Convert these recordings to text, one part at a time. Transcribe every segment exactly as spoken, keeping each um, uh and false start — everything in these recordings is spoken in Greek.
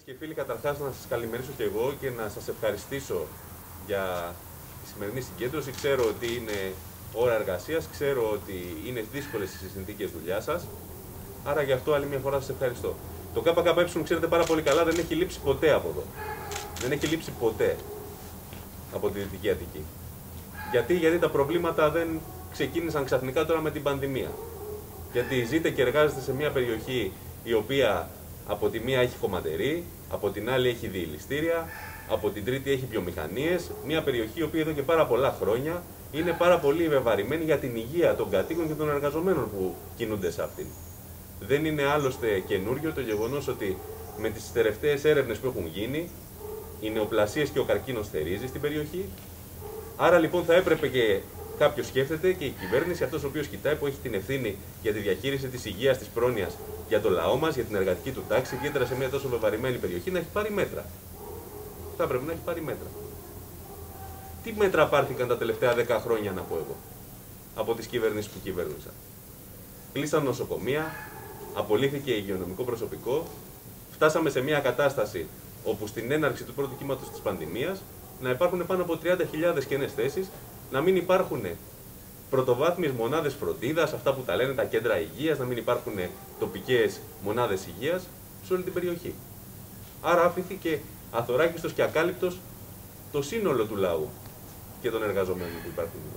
Φίλες και φίλοι, καταρχάς να σας καλημερίσω και εγώ και να σας ευχαριστήσω για τη σημερινή συγκέντρωση. Ξέρω ότι είναι ώρα εργασίας, ξέρω ότι είναι δύσκολες οι συνθήκες δουλειάς σας, άρα γι' αυτό άλλη μια φορά σας ευχαριστώ. Το ΚΚΕ, ξέρετε πάρα πολύ καλά, δεν έχει λείψει ποτέ από εδώ. Δεν έχει λείψει ποτέ από τη Δυτική Αττική. Γιατί, γιατί τα προβλήματα δεν ξεκίνησαν ξαφνικά τώρα με την πανδημία. Γιατί ζείτε και εργάζεστε σε μια περιοχή η οποία από τη μία έχει χωματερή, από την άλλη έχει διελιστήρια, από την τρίτη έχει βιομηχανίες. Μια περιοχή η οποία εδώ και πάρα πολλά χρόνια είναι πάρα πολύ βεβαρημένη για την υγεία των κατοίκων και των εργαζομένων που κινούνται σε αυτήν. Δεν είναι άλλωστε καινούριο το γεγονός ότι με τις τελευταίες έρευνες που έχουν γίνει, οι νεοπλασίες και ο καρκίνος θερίζει στην περιοχή. Άρα λοιπόν θα έπρεπε και κάποιος σκέφτεται και η κυβέρνηση, αυτός ο οποίος κοιτάει, που έχει την ευθύνη για τη διαχείριση της υγείας, της πρόνοιας για το λαό μας, για την εργατική του τάξη, ιδιαίτερα σε μια τόσο βεβαρημένη περιοχή, να έχει πάρει μέτρα. Θα έπρεπε να έχει πάρει μέτρα. Τι μέτρα πάρθηκαν τα τελευταία δέκα χρόνια, να πω εγώ, από τις κυβερνήσεις που κυβέρνησαν? Κλείσαν νοσοκομεία, απολύθηκε υγειονομικό προσωπικό, φτάσαμε σε μια κατάσταση όπου στην έναρξη του πρώτου κύματος της πανδημίας να υπάρχουν πάνω από τριάντα χιλιάδες κενές θέσεις, να μην υπάρχουν πρωτοβάθμιες μονάδες φροντίδας, αυτά που τα λένε τα κέντρα υγείας, να μην υπάρχουν τοπικές μονάδες υγείας σε όλη την περιοχή. Άρα άφηθηκε αθωράκιστος και ακάλυπτος το σύνολο του λαού και των εργαζομένων που υπάρχουν εδώ.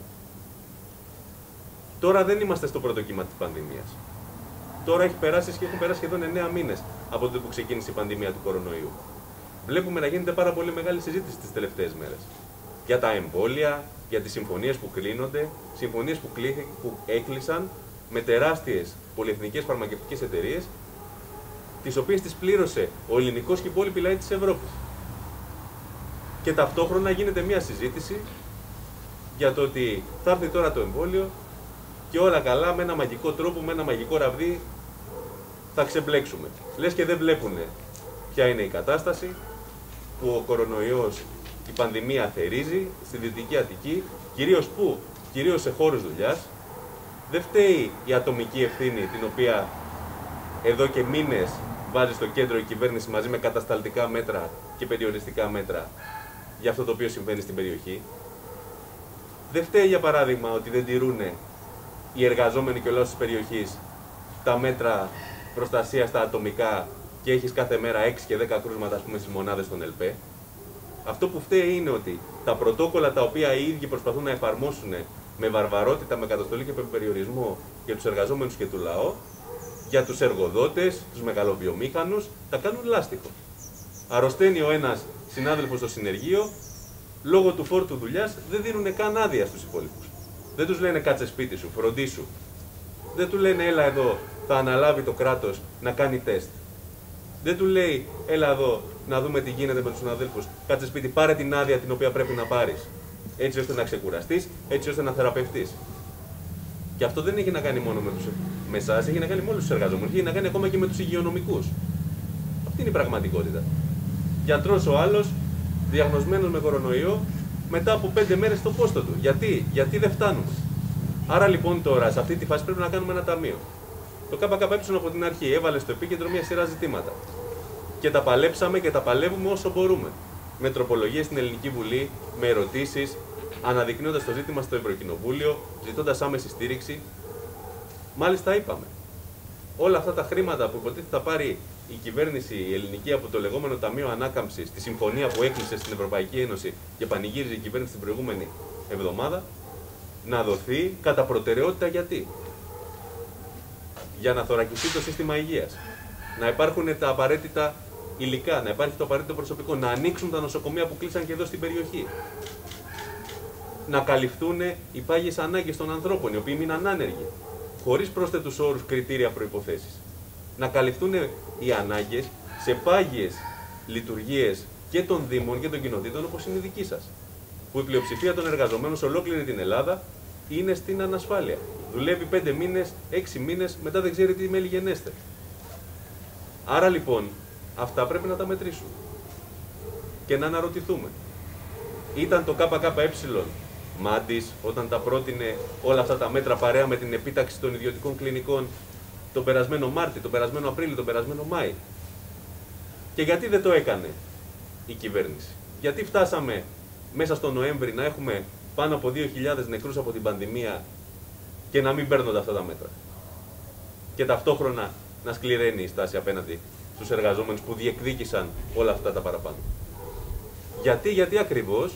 Τώρα δεν είμαστε στο πρώτο κύμα της πανδημίας. Τώρα έχει περάσει και έχουν περάσει σχεδόν εννέα μήνες από τότε που ξεκίνησε η πανδημία του κορονοϊού. Βλέπουμε να γίνεται πάρα πολύ μεγάλη συζήτηση τις τελευταίες μέρες για τα εμβόλια, για τις συμφωνίες που κλείνονται, συμφωνίες που, κλείθη, που έκλεισαν με τεράστιες πολυεθνικές φαρμακευτικές εταιρείες, τις οποίες τις πλήρωσε ο ελληνικός και η υπόλοιπη λαή της Ευρώπης. Και ταυτόχρονα γίνεται μια συζήτηση για το ότι θα έρθει τώρα το εμβόλιο και όλα καλά, με ένα μαγικό τρόπο, με ένα μαγικό ραβδί θα ξεμπλέξουμε. Λες και δεν βλέπουν ποια είναι η κατάσταση, που ο κορονοϊός, η πανδημία θερίζει στη Δυτική Αττική, κυρίως που, κυρίως σε χώρους δουλειάς. Δεν φταίει η ατομική ευθύνη, την οποία εδώ και μήνες βάζει στο κέντρο η κυβέρνηση μαζί με κατασταλτικά μέτρα και περιοριστικά μέτρα για αυτό το οποίο συμβαίνει στην περιοχή. Δεν φταίει, για παράδειγμα, ότι δεν τηρούν οι εργαζόμενοι και ο λαός της περιοχής τα μέτρα προστασίας στα ατομικά και έχεις κάθε μέρα έξι και δέκα κρούσματα, ας πούμε, στις μονάδες των ΕΛΠΕ. Αυτό που φταίει είναι ότι τα πρωτόκολλα τα οποία οι ίδιοι προσπαθούν να εφαρμόσουν με βαρβαρότητα, με καταστολή και με περιορισμό για τους εργαζόμενους και του λαό, για τους εργοδότες, τους μεγαλοβιομήχανους, τα κάνουν λάστιχο. Αρρωσταίνει ο ένας συνάδελφος στο συνεργείο, λόγω του φόρτου δουλειάς δεν δίνουν καν άδεια στους υπόλοιπους. Δεν τους λένε κάτσε σπίτι σου, φροντίσου. Δεν του λένε έλα εδώ, θα αναλάβει το κράτος να κάνει τεστ. Δεν του λέει έλα εδώ να δούμε τι γίνεται με τους συναδέλφους, κάτσε σπίτι, πάρε την άδεια την οποία πρέπει να πάρεις, έτσι ώστε να ξεκουραστείς, έτσι ώστε να θεραπευτείς. Και αυτό δεν έχει να κάνει μόνο με, τους, με εσάς, έχει να κάνει με όλους τους εργαζόμενους, έχει να κάνει ακόμα και με τους υγειονομικούς. Αυτή είναι η πραγματικότητα. Γιατρός ο άλλος, διαγνωσμένος με κορονοϊό, μετά από πέντε μέρες στο πόστο του. Γιατί, Γιατί δεν φτάνουμε. Άρα λοιπόν τώρα, σε αυτή τη φάση πρέπει να κάνουμε ένα ταμείο. Το ΚΚΕ από την αρχή έβαλε στο επίκεντρο μια σειρά ζητήματα. Και τα παλέψαμε και τα παλεύουμε όσο μπορούμε. Με τροπολογίες στην Ελληνική Βουλή, με ερωτήσεις, αναδεικνύοντας το ζήτημα στο Ευρωκοινοβούλιο, ζητώντας άμεση στήριξη. Μάλιστα είπαμε, όλα αυτά τα χρήματα που υποτίθεται θα πάρει η κυβέρνηση η ελληνική από το λεγόμενο Ταμείο Ανάκαμψης, τη συμφωνία που έκλεισε στην Ευρωπαϊκή Ένωση και πανηγύριζε η κυβέρνηση την προηγούμενη εβδομάδα, να δοθεί κατά προτεραιότητα. Γιατί? Για να θωρακιστεί το σύστημα υγείας, να υπάρχουν τα απαραίτητα υλικά, να υπάρχει το απαραίτητο προσωπικό, να ανοίξουν τα νοσοκομεία που κλείσαν και εδώ στην περιοχή, να καλυφθούν οι πάγιες ανάγκες των ανθρώπων, οι οποίοι μείναν άνεργοι, χωρίς πρόσθετους όρους, κριτήρια, προϋποθέσεις. Να καλυφθούν οι ανάγκες σε πάγιες λειτουργίες και των Δήμων και των κοινοτήτων όπως είναι η δική σας, που η πλειοψηφία των εργαζομένων σε ολόκληρη την Ελλάδα είναι στην ανασφάλεια. Δουλεύει πέντε μήνες, έξι μήνες, μετά δεν ξέρει τι μέλη γενέστε. Άρα λοιπόν, αυτά πρέπει να τα μετρήσουμε και να αναρωτηθούμε. Ήταν το ΚΚΕ μάντης όταν τα πρότεινε όλα αυτά τα μέτρα παρέα με την επίταξη των ιδιωτικών κλινικών τον περασμένο Μάρτιο, τον περασμένο Απρίλιο, τον περασμένο Μάη? Και γιατί δεν το έκανε η κυβέρνηση? Γιατί φτάσαμε μέσα στο Νοέμβρη να έχουμε πάνω από δύο χιλιάδες νεκρούς από την πανδημία και να μην παίρνονται αυτά τα μέτρα? Και ταυτόχρονα να σκληραίνει η στάση απέναντι στους εργαζόμενους που διεκδίκησαν όλα αυτά τα παραπάνω. Γιατί, γιατί ακριβώς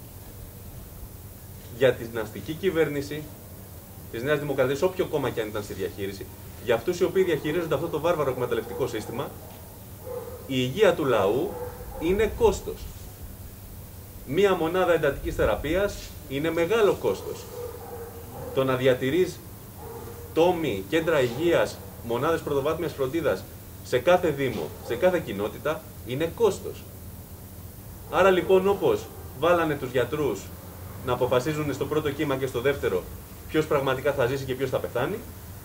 για την αστική κυβέρνηση της Νέας Δημοκρατίας, όποιο κόμμα και αν ήταν στη διαχείριση, για αυτούς οι οποίοι διαχειρίζονται αυτό το βάρβαρο εκμεταλλευτικό σύστημα, η υγεία του λαού είναι κόστος. Μία μονάδα εντατικής θεραπείας είναι μεγάλο κόστος. Το να διατηρείς τόμοι, κέντρα υγείας, μονάδες πρωτοβάθμιας φροντίδας σε κάθε δήμο, σε κάθε κοινότητα, είναι κόστος. Άρα λοιπόν, όπως βάλανε τους γιατρούς να αποφασίζουν στο πρώτο κύμα και στο δεύτερο ποιος πραγματικά θα ζήσει και ποιος θα πεθάνει,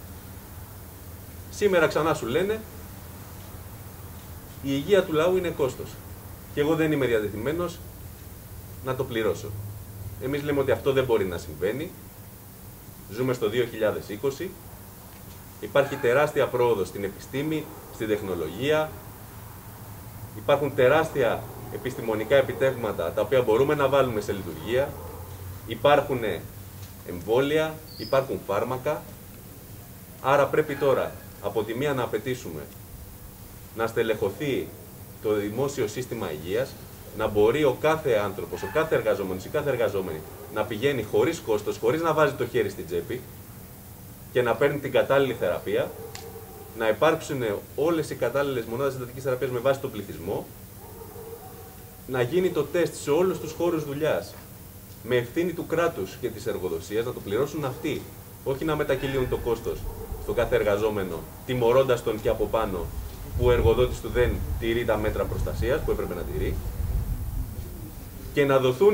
σήμερα ξανά σου λένε η υγεία του λαού είναι κόστος. Και εγώ δεν είμαι διατεθειμένος να το πληρώσω. Εμείς λέμε ότι αυτό δεν μπορεί να συμβαίνει. Ζούμε στο δύο χιλιάδες είκοσι. Υπάρχει τεράστια πρόοδος στην επιστήμη, στην τεχνολογία. Υπάρχουν τεράστια επιστημονικά επιτεύγματα τα οποία μπορούμε να βάλουμε σε λειτουργία. Υπάρχουν εμβόλια, υπάρχουν φάρμακα. Άρα πρέπει τώρα από τη μία να απαιτήσουμε να στελεχωθεί το δημόσιο σύστημα υγείας, να μπορεί ο κάθε άνθρωπος, ο κάθε εργαζόμενος, η κάθε εργαζόμενη να πηγαίνει χωρίς κόστος, χωρίς να βάζει το χέρι στην τσέπη και να παίρνει την κατάλληλη θεραπεία, να υπάρξουν όλες οι κατάλληλες μονάδες εντατικής θεραπείας με βάση τον πληθυσμό, να γίνει το τεστ σε όλους τους χώρους δουλειάς με ευθύνη του κράτους και της εργοδοσίας, να το πληρώσουν αυτοί, όχι να μετακυλίουν το κόστος στον κάθε εργαζόμενο, τιμωρώντας τον και από πάνω που ο εργοδότης του δεν τηρεί τα μέτρα προστασίας που έπρεπε να τηρεί, και να δοθούν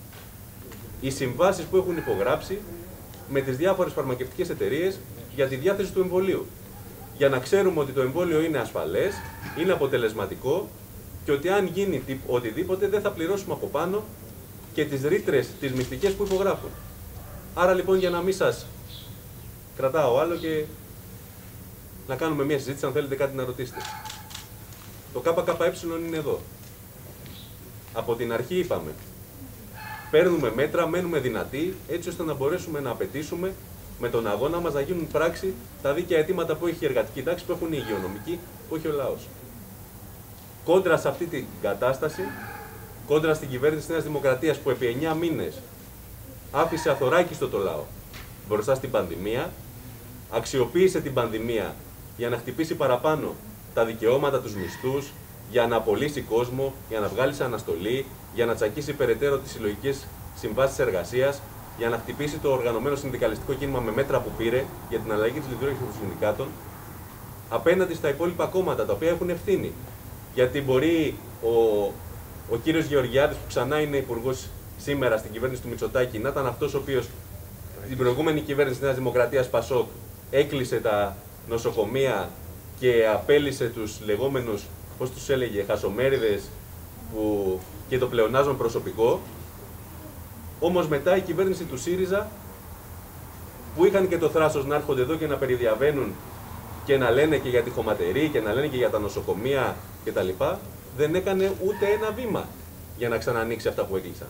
οι συμβάσεις που έχουν υπογράψει με τις διάφορες φαρμακευτικές εταιρείες για τη διάθεση του εμβολίου. Για να ξέρουμε ότι το εμβόλιο είναι ασφαλές, είναι αποτελεσματικό και ότι αν γίνει οτιδήποτε δεν θα πληρώσουμε από πάνω και τις ρήτρες, τις μυστικές που υπογράφουν. Άρα λοιπόν, για να μην σας κρατάω άλλο και να κάνουμε μια συζήτηση, αν θέλετε κάτι να ρωτήσετε. Το ΚΚΕ είναι εδώ. Από την αρχή είπαμε, παίρνουμε μέτρα, μένουμε δυνατοί, έτσι ώστε να μπορέσουμε να απαιτήσουμε με τον αγώνα μας να γίνουν πράξη τα δίκαια αιτήματα που έχει η εργατική τάξη, που έχουν οι υγειονομικοί, που έχει ο λαός. Κόντρα σε αυτή την κατάσταση, κόντρα στην κυβέρνηση της Νέας Δημοκρατίας που επί εννιά μήνες άφησε αθωράκιστο το λαό μπροστά στην πανδημία, αξιοποίησε την πανδημία για να χτυπήσει παραπάνω τα δικαιώματα, τους μισθούς, για να απολύσει κόσμο, για να βγάλει σε αναστολή, για να τσακίσει περαιτέρω τις συλλογικές συμβάσεις εργασίας, για να χτυπήσει το οργανωμένο συνδικαλιστικό κίνημα με μέτρα που πήρε για την αλλαγή της λειτουργίας των συνδικάτων, απέναντι στα υπόλοιπα κόμματα τα οποία έχουν ευθύνη. Γιατί μπορεί ο, ο κύριος Γεωργιάδης, που ξανά είναι υπουργός σήμερα στην κυβέρνηση του Μητσοτάκη, να ήταν αυτός ο οποίος την προηγούμενη κυβέρνηση της Νέας Δημοκρατίας Πασόκ έκλεισε τα νοσοκομεία και απέλυσε τους λεγόμενους, πώς τους έλεγε, χασομέριδες που και το πλεονάζον προσωπικό. Όμως μετά η κυβέρνηση του ΣΥΡΙΖΑ, που είχαν και το θράσος να έρχονται εδώ και να περιδιαβαίνουν και να λένε και για τη χωματερή και να λένε και για τα νοσοκομεία κτλ., δεν έκανε ούτε ένα βήμα για να ξανανοίξει αυτά που έκλεισαν.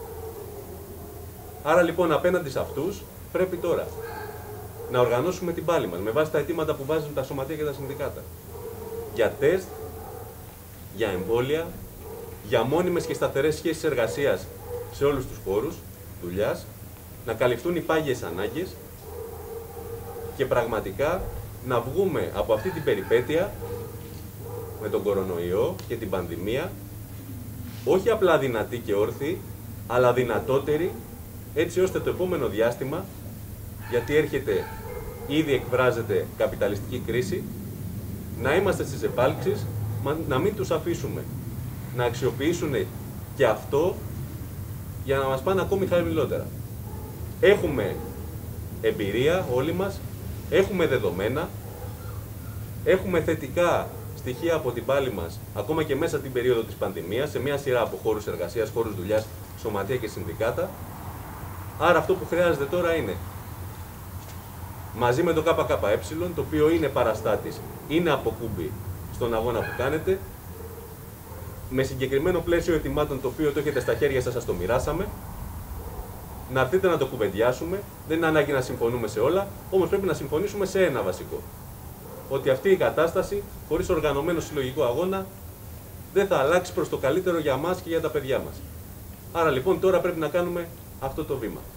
Άρα λοιπόν, απέναντι σε αυτούς πρέπει τώρα να οργανώσουμε την πάλη μας με βάση τα αιτήματα που βάζουν τα σωματεία και τα συνδικάτα. Για τεστ, για εμβόλια, για μόνιμες και σταθερές σχέσεις εργασίας σε όλους τους χώρους δουλειάς, να καλυφθούν οι πάγιες ανάγκες και πραγματικά να βγούμε από αυτή την περιπέτεια με τον κορονοϊό και την πανδημία όχι απλά δυνατοί και όρθιοι, αλλά δυνατότεροι, έτσι ώστε το επόμενο διάστημα, γιατί έρχεται, ήδη εκφράζεται καπιταλιστική κρίση, να είμαστε στις επάλξεις, να μην τους αφήσουμε να αξιοποιήσουν και αυτό για να μας πάνε ακόμη χαμηλότερα. Έχουμε εμπειρία όλοι μας, έχουμε δεδομένα, έχουμε θετικά στοιχεία από την πάλη μας, ακόμα και μέσα την περίοδο της πανδημίας, σε μια σειρά από χώρους εργασίας, χώρους δουλειάς, σωματεία και συνδικάτα. Άρα αυτό που χρειάζεται τώρα είναι, μαζί με το ΚΚΕ, το οποίο είναι παραστάτης, είναι αποκούμπι στον αγώνα που κάνετε, με συγκεκριμένο πλαίσιο ετοιμάτων το οποίο το έχετε στα χέρια σας, σας το μοιράσαμε. Να έρθετε να το κουβεντιάσουμε. Δεν είναι ανάγκη να συμφωνούμε σε όλα, όμως πρέπει να συμφωνήσουμε σε ένα βασικό. Ότι αυτή η κατάσταση, χωρίς οργανωμένο συλλογικό αγώνα, δεν θα αλλάξει προς το καλύτερο για μας και για τα παιδιά μας. Άρα λοιπόν τώρα πρέπει να κάνουμε αυτό το βήμα.